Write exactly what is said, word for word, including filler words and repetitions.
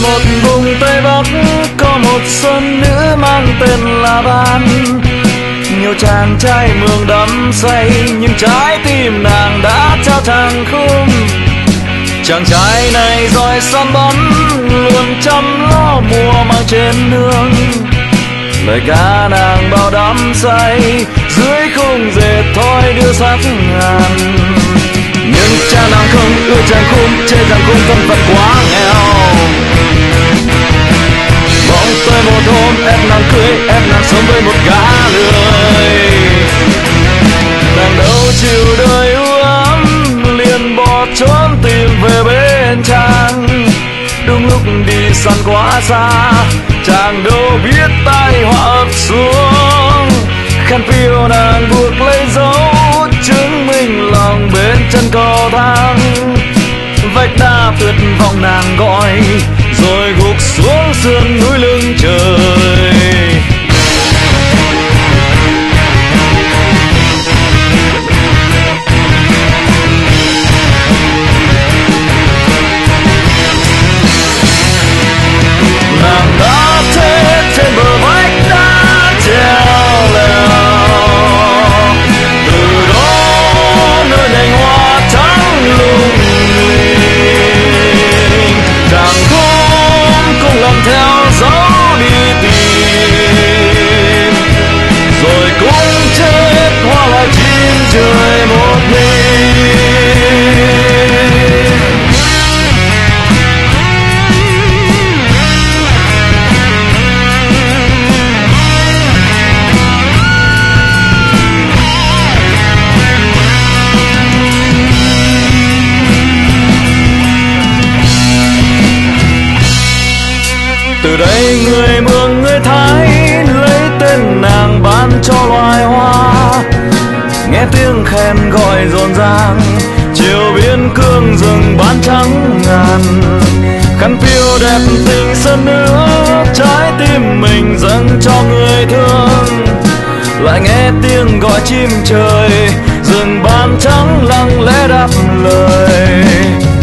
một vùng Tây Bắc có một xuân nữ mang tên là Ban. Nhiều chàng trai mường đắm say nhưng trái tim nàng đã trao thẳng khung. Chàng trai này giỏi săn bắn luôn chăm lo mùa mang trên nương. Lời ca nàng bao đắm say dưới khung dệt thoi đưa sắc ngàn. Nhưng cha nàng không ưa chàng khung, chê chàng khung thân phận quá nghèo. Mong tới một hôm ép nàng cưới, ép nàng sống với một gã lười. Nàng đâu chịu đời u ám liền bỏ trốn tìm về bên chàng. Đúng lúc đi săn quá xa, chàng đâu biết tai họa ập xuống. Khăn phiêu nàng buộc lấy dấu chứng minh lòng bên chân cầu thang. Vách đá tuyệt vọng nàng gọi rồi gục xuống sườn núi lưng trời. Nàng đã thế trên bờ vách đá treo leo, từ đó nơi nhành hoa trắng lung linh. Chàng khôn cũng lần theo dấu đi tìm, rồi cũng chết hoa lại chim trời một mình. Từ đây người Mường người Thái lấy tên nàng ban cho loài hoa. Nghe tiếng khen gọi rộn ràng, chiều biên cương rừng bán trắng ngàn. Khăn phiêu đẹp tình sơn nước, trái tim mình dâng cho người thương. Lại nghe tiếng gọi chim trời, rừng bán trắng lặng lẽ đáp lời.